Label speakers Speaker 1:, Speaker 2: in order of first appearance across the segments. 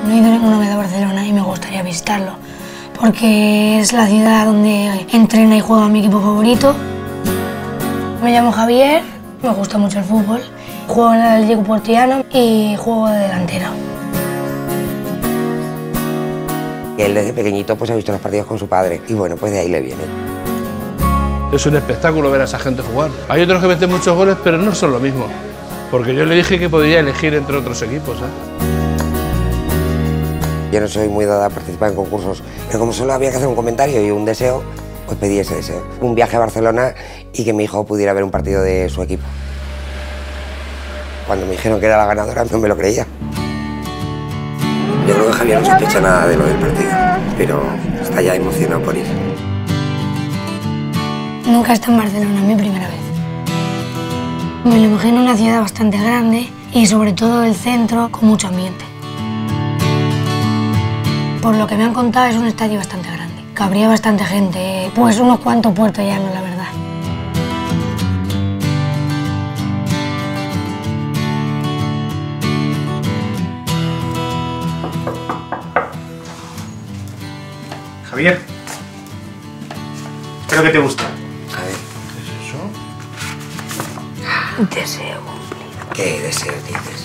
Speaker 1: No he ido ninguna vez a Barcelona y me gustaría visitarlo, porque es la ciudad donde entrena y juega mi equipo favorito. Me llamo Javier, me gusta mucho el fútbol, juego en el Atlético Portiano y juego de delantero.
Speaker 2: Él desde pequeñito pues ha visto los partidos con su padre y bueno, pues de ahí le viene.
Speaker 3: Es un espectáculo ver a esa gente jugar. Hay otros que meten muchos goles, pero no son lo mismo, porque yo le dije que podía elegir entre otros equipos,
Speaker 2: Yo no soy muy dada a participar en concursos, pero como solo había que hacer un comentario y un deseo, pues pedí ese deseo. Un viaje a Barcelona y que mi hijo pudiera ver un partido de su equipo. Cuando me dijeron que era la ganadora, no me lo creía. Yo creo que Javier no sospecha nada de lo del partido, pero está ya emocionado por ir.
Speaker 1: Nunca he estado en Barcelona, es mi primera vez. Me lo imagino una ciudad bastante grande y sobre todo el centro con mucho ambiente. Por lo que me han contado es un estadio bastante grande. Cabría bastante gente, pues unos cuantos puertollanos, la verdad.
Speaker 4: Javier, espero que te guste.
Speaker 2: A ver, ¿qué es eso?
Speaker 1: Deseo cumplido.
Speaker 2: ¿Qué deseo dices?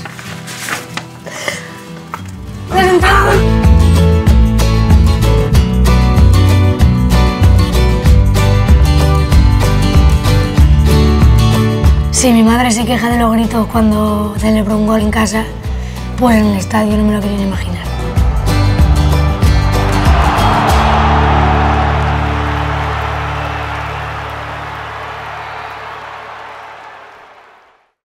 Speaker 1: Si mi madre se queja de los gritos cuando celebro un gol en casa, pues en el estadio no me lo quiero ni imaginar.